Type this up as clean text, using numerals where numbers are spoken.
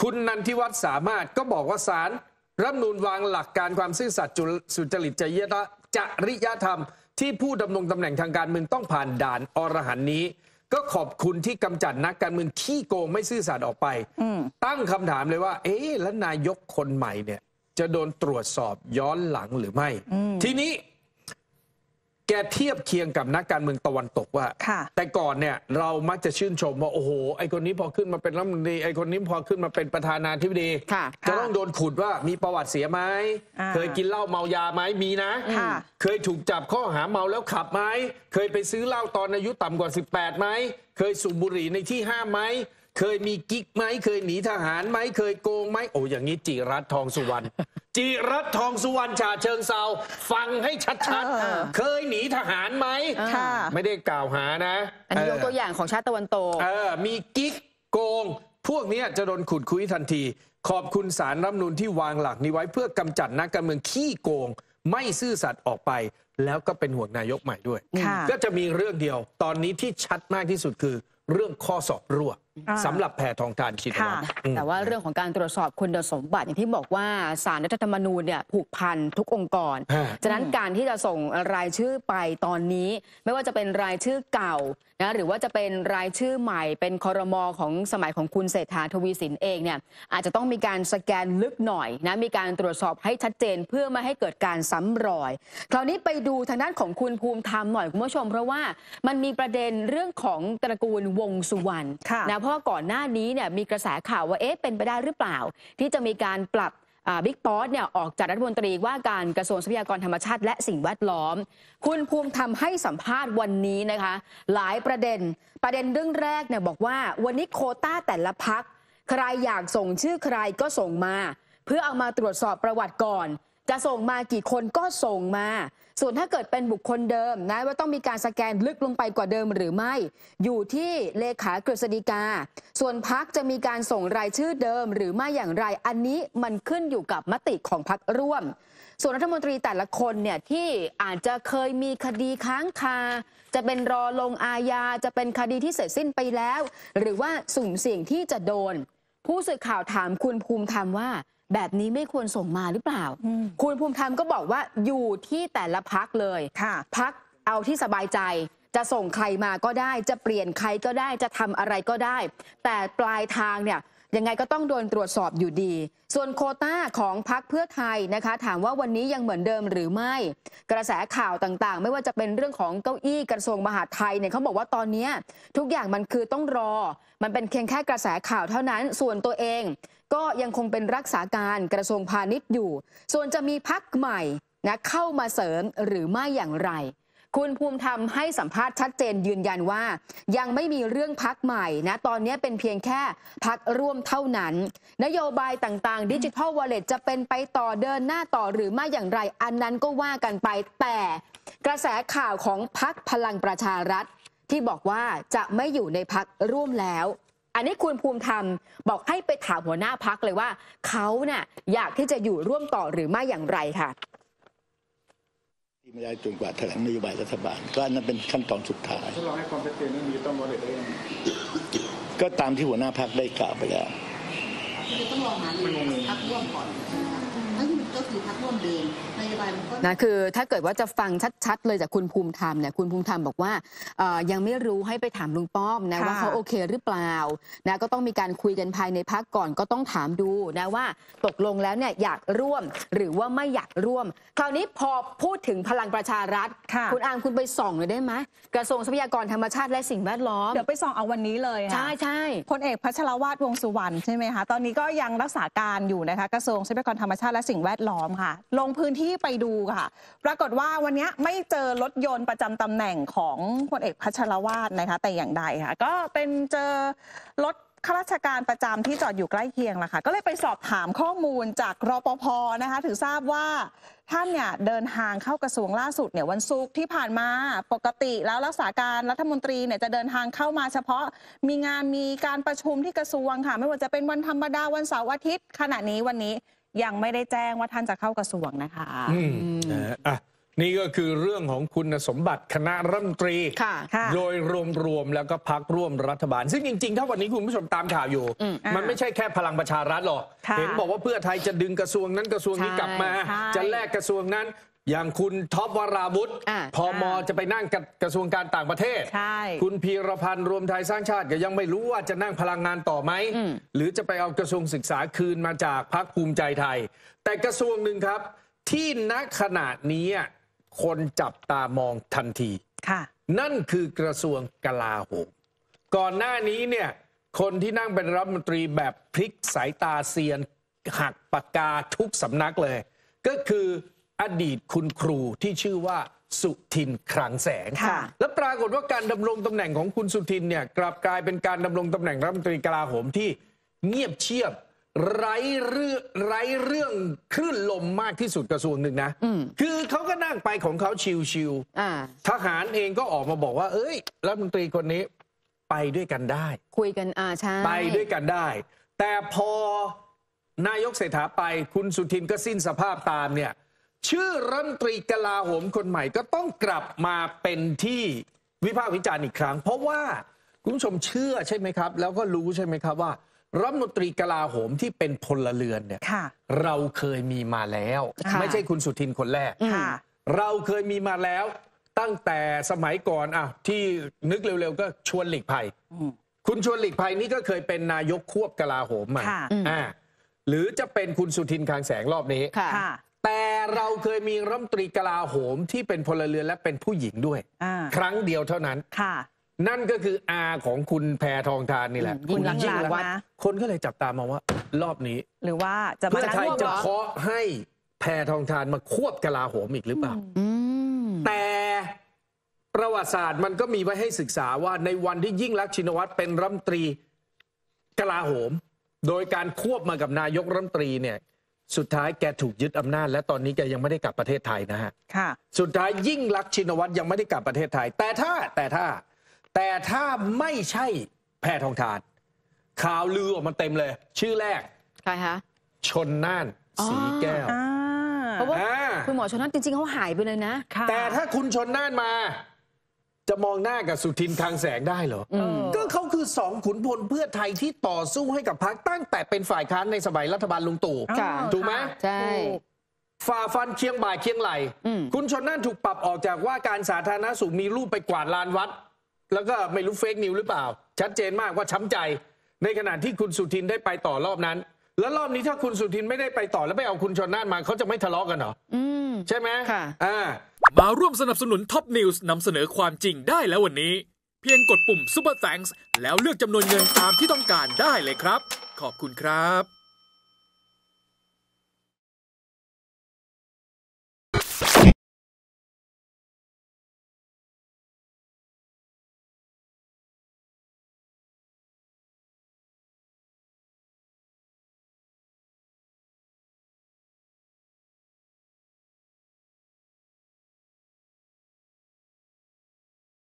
คุณนันทิวัฒน์สามารถก็บอกว่าศาลรัฐธรรมนูญวางหลักการความซื่อสัตย์สุจริตจริยธรรมที่ผู้ดำรงตำแหน่งทางการเมืองต้องผ่านด่านอรหันต์นี้ก็ขอบคุณที่กำจัดนักการเมืองขี้โกงไม่ซื่อสัตย์ออกไปตั้งคำถามเลยว่าแล้วนายกคนใหม่เนี่ยจะโดนตรวจสอบย้อนหลังหรือไม่ทีนี้แกเทียบเคียงกับนักการเมืองตะวันตกว่าแต่ก่อนเนี่ยเรามักจะชื่นชมว่าโอ้โหไอคนนี้พอขึ้นมาเป็นรัฐมนตรีไอคนนี้พอขึ้นมาเป็นประธานาธิบดีจะต้องโดนขุดว่ามีประวัติเสียไหมเคยกินเหล้าเมายาไหมมีนะเคยถูกจับข้อหาเมาแล้วขับไหมเคยไปซื้อเหล้าตอนอายุต่ำกว่า18ไหมเคยสูบบุหรี่ในที่ห้ามไหมเคยมีกิ๊กไหมเคยหนีทหารไหมเคยโกงไหมโอ้อย่างนี้จิรัตน์ ทองสุวรรณจิรัตน์ ทองสุวรรณฉะเชิงเทราฟังให้ชัดๆเคยหนีทหารไหมไม่ได้กล่าวหานะอันนี้ยกตัวอย่างของชาติตะวันตกมีกิ๊กโกงพวกนี้จะโดนขุดคุยทันทีขอบคุณศาลรัฐธรรมนูญที่วางหลักนี้ไว้เพื่อกำจัดนักการเมืองขี้โกงไม่ซื่อสัตย์ออกไปแล้วก็เป็นห่วงนายกใหม่ด้วยก็จะมีเรื่องเดียวตอนนี้ที่ชัดมากที่สุดคือเรื่องข้อสอบรั่วสำหรับแพทองธารชินวัตรแต่ว่าเรื่องของการตรวจสอบคุณสมบัติอย่างที่บอกว่าศาลรัฐธรรมนูญเนี่ยผูกพันทุกองค์กรฉะนั้นการที่จะส่งรายชื่อไปตอนนี้ไม่ว่าจะเป็นรายชื่อเก่านะหรือว่าจะเป็นรายชื่อใหม่เป็นครม.ของสมัยของคุณเศรษฐาทวีสินเองเนี่ยอาจจะต้องมีการสแกนลึกหน่อยนะมีการตรวจสอบให้ชัดเจนเพื่อไม่ให้เกิดการซ้ำรอยคราวนี้ไปดูทางด้านของคุณภูมิธรรมหน่อยคุณผู้ชมเพราะว่ามันมีประเด็นเรื่องของตระกูลวงสุวรรณนะเพราะก่อนหน้านี้เนี่ยมีกระแสข่าวว่าเป็นไปได้หรือเปล่าที่จะมีการปรับบิ๊กป๊อตเนี่ยออกจากรัฐมนตรีว่าการกระทรวงทรัพยากรธรรมชาติและสิ่งแวดล้อมคุณภูมิธรรมให้สัมภาษณ์วันนี้นะคะหลายประเด็นเรื่องแรกเนี่ยบอกว่าวันนี้โควต้าแต่ละพรรคใครอยากส่งชื่อใครก็ส่งมาเพื่อเอามาตรวจสอบประวัติก่อนจะส่งมากี่คนก็ส่งมาส่วนถ้าเกิดเป็นบุคคลเดิมนะว่าต้องมีการสแกนลึกลงไปกว่าเดิมหรือไม่อยู่ที่เลขากฤษฎีกาส่วนพรรคจะมีการส่งรายชื่อเดิมหรือไม่อย่างไรอันนี้มันขึ้นอยู่กับมติของพรรคร่วมส่วนรัฐมนตรีแต่ละคนเนี่ยที่อาจจะเคยมีคดีค้างคาจะเป็นรอลงอาญาจะเป็นคดีที่เสร็จสิ้นไปแล้วหรือว่าสุ่มเสี่ยงที่จะโดนผู้สื่อข่าวถามคุณภูมิธรรมว่าแบบนี้ไม่ควรส่งมาหรือเปล่าคุณภูมิธรรมก็บอกว่าอยู่ที่แต่ละพรรคเลยพรรคเอาที่สบายใจจะส่งใครมาก็ได้จะเปลี่ยนใครก็ได้จะทำอะไรก็ได้แต่ปลายทางเนี่ยยังไงก็ต้องโดนตรวจสอบอยู่ดีส่วนโควต้าของพรรคเพื่อไทยนะคะถามว่าวันนี้ยังเหมือนเดิมหรือไม่กระแสข่าวต่างๆไม่ว่าจะเป็นเรื่องของเก้าอี้กระทรวงมหาดไทยเนี่ยเขาบอกว่าตอนนี้ทุกอย่างมันคือต้องรอมันเป็นเพียงแค่กระแสข่าวเท่านั้นส่วนตัวเองก็ยังคงเป็นรักษาการกระทรวงพาณิชย์อยู่ส่วนจะมีพรรคใหม่นะเข้ามาเสริมหรือไม่อย่างไรคุณภูมิธรรมให้สัมภาษณ์ชัดเจนยืนยันว่ายังไม่มีเรื่องพรรคใหม่นะตอนนี้เป็นเพียงแค่พรรคร่วมเท่านั้นนโยบายต่างๆดิจิทัลวอลเล็ตจะเป็นไปต่อเดินหน้าต่อหรือไม่อย่างไรอันนั้นก็ว่ากันไปแต่กระแสข่าวของพรรคพลังประชารัฐที่บอกว่าจะไม่อยู่ในพรรคร่วมแล้วอันนี้คุณภูมิธรรมบอกให้ไปถามหัวหน้าพรรคเลยว่าเขาเนี่ยอยากที่จะอยู่ร่วมต่อหรือไม่อย่างไรค่ะไม่ได้จนกว่าแถลงนโยบายรัฐบาลก็อันนั้นเป็นขั้นตอนสุดท้ายถ้าเราให้ความชัดเจนเรื่องดิจิตอลวอลเล็ตได้ยังก็ตามที่หัวหน้าพรรคได้กล่าวไปแล้วคือต้องรอหารือพรรคร่วมก่อนนั่นก็คือพรรคร่วมเดิมนโยบายมันก็นะคือถ้าเกิดว่าจะฟังชัดๆเลยจากคุณภูมิธรรมเนี่ยคุณภูมิธรรมบอกว่ายังไม่รู้ให้ไปถามลุงป้อมนะว่าเขาโอเคหรือเปล่านะก็ต้องมีการคุยกันภายในพรรคก่อนก็ต้องถามดูนะว่าตกลงแล้วเนี่ยอยากร่วมหรือว่าไม่อยากร่วมคราวนี้พอพูดถึงพลังประชารัฐคุณอาร์มคุณไปส่องเลยได้ไหมกระทรวงทรัพยากรธรรมชาติและสิ่งแวดล้อมเดี๋ยวไปส่องเอาวันนี้เลยใช่ใช่พลเอกพัชรวาทวงษ์สุวรรณใช่ไหมคะตอนนี้ก็ยังรักษาการอยู่นะคะกระทรวงทรัพยากรธรรมชาติและสิ่งแวดล้อมค่ะลงพื้นที่ไปดูค่ะปรากฏว่าวันนี้ไม่เจอรถยนต์ประจำตำแหน่งของพลเอกพัชรวาทนะคะแต่อย่างใดค่ะก็เป็นเจอรถข้าราชการประจำที่จอดอยู่ใกล้เคียงล่ะค่ะก็เลยไปสอบถามข้อมูลจากรปภ.นะคะถึงทราบว่าท่านเนี่ยเดินทางเข้ากระทรวงล่าสุดเนี่ยวันศุกร์ที่ผ่านมาปกติแล้วรักษาการรัฐมนตรีเนี่ยจะเดินทางเข้ามาเฉพาะมีงานมีการประชุมที่กระทรวงค่ะไม่ว่าจะเป็นวันธรรมดาวันเสาร์อาทิตย์ขณะนี้วันนี้ยังไม่ได้แจ้งว่าท่านจะเข้ากระทรวงนะคะนี่ก็คือเรื่องของคุณสมบัติคณะรัฐมนตรีค่ะโดยรวมๆแล้วก็พรรคร่วมรัฐบาล ซึ่งจริงๆถ้าวันนี้คุณผู้ชมตามข่าวอยู่ มันไม่ใช่แค่พลังประชารัฐหรอกค่ะเห็นบอกว่าเพื่อไทยจะดึงกระทรวงนั้นกระทรวงนี้ใช่กลับมาใช่จะแลกกระทรวงนั้น อย่างคุณท็อปวราวุธ พมจะไปนั่งกระทรวงการต่างประเทศใช่คุณพีรพันธ์รวมไทยสร้างชาติก็ยังไม่รู้ว่าจะนั่งพลังงานต่อไหม หรือจะไปเอากระทรวงศึกษาคืนมาจากพรรคภูมิใจไทย แต่กระทรวงหนึ่งครับ ที่ณขณะนี้คนจับตามองทันทีค่ะนั่นคือกระทรวงกลาโหมก่อนหน้านี้เนี่ยคนที่นั่งเป็นรัฐมนตรีแบบพลิกสายตาเซียนหักปากกาทุกสำนักเลย ก็คืออดีตคุณครูที่ชื่อว่าสุทินคลังแสงค่ะแล้วปรากฏว่าการดำรงตำแหน่งของคุณสุทินเนี่ยกลับกลายเป็นการดำรงตำแหน่งรัฐมนตรีกลาโหมที่เงียบเชียบไร้เรื่องคลื่นลมมากที่สุดกระทรวงหนึ่งนะคือเขาก็นั่งไปของเขาชิวๆทหารเองก็ออกมาบอกว่าเอ้ยรัฐมนตรีคนนี้ไปด้วยกันได้คุยกันใช่ไปด้วยกันได้ แต่พอนายกเศรษฐาไปคุณสุทินก็สิ้นสภาพตามเนี่ยชื่อรัฐมนตรีกลาโหมคนใหม่ก็ต้องกลับมาเป็นที่วิพากษ์วิจารณ์อีกครั้ง เพราะว่าคุณผู้ชมเชื่อใช่ไหมครับ แล้วก็รู้ใช่ไหมครับว่ารัฐมนตรีกลาโหมที่เป็นพลเรือนเนี่ยค่ะเราเคยมีมาแล้วค่ะไม่ใช่คุณสุทินคนแรกค่ะเราเคยมีมาแล้วตั้งแต่สมัยก่อนที่นึกเร็วๆก็ชวนหลีกภัย คุณชวนหลีกภัยนี่ก็เคยเป็นนายกควบกลาโหมมาค่ะหรือจะเป็นคุณสุทินคลังแสงรอบนี้ค่ะค่ะแต่เราเคยมีรัฐมนตรีกลาโหมที่เป็นพลเรือนและเป็นผู้หญิงด้วย ครั้งเดียวเท่านั้นค่ะนั่นก็คืออาของคุณแพทองธารนี่แหละยิ่งลักษณ์คุณวัฒน์คนก็เลยจับตามองว่ารอบนี้หรือว่าจะมาเพื่อไทยนั่งจะร่วมเคาะให้แพทองธารมาควบกลาโหมอีกหรือเปล่า แต่ประวัติศาสตร์มันก็มีไว้ให้ศึกษาว่าในวันที่ยิ่งลักษณ์ชินวัตรเป็นรัฐมนตรีกลาโหม โดยการควบมากับนายกรัฐมนตรีเนี่ยสุดท้ายแกถูกยึดอำนาจและตอนนี้แกยังไม่ได้กลับประเทศไทยนะฮะค่ะสุดท้ายยิ่งลักษณ์ชินวัตรยังไม่ได้กลับประเทศไทย แต่ถ้าไม่ใช่แพทองธารข่าวลือออกมาเต็มเลย ชื่อแรกใครคะชนน่านสีแก้วเพราะว่าอ่าคุณหมอชนนั่นจริงๆเขาหายไปเลยนะค่ะแต่ถ้าคุณชนน่านมา จะมองหน้ากับสุทินคลังแสงได้เหรอ ก็เขาคือสองขุนพลเพื่อไทยที่ต่อสู้ให้กับพรรคตั้งแต่เป็นฝ่ายค้านในสมัยรัฐบาลลุงตู่ค่ะถูกไหมใช่ฝ่าฟันเคียงบ่าเคียงไหล คุณชนน่านถูกปรับออกจากว่าการสาธารณสุขมีรูปไปกวาดลานวัด แล้วก็ไม่รู้เฟกนิวหรือเปล่า ชัดเจนมากว่าช้ำใจ ในขณะที่คุณสุทินได้ไปต่อรอบนั้น แล้วรอบนี้ถ้าคุณสุทินไม่ได้ไปต่อแล้วไปเอาคุณชนน่านมาเขาจะไม่ทะเลาะกันเหรอใช่ไหมค่ะมาร่วมสนับสนุนท็อปนิวส์นำเสนอความจริงได้แล้ววันนี้ เพียงกดปุ่ม Super Thanks แล้วเลือกจำนวนเงินตามที่ต้องการได้เลยครับ ขอบคุณครับ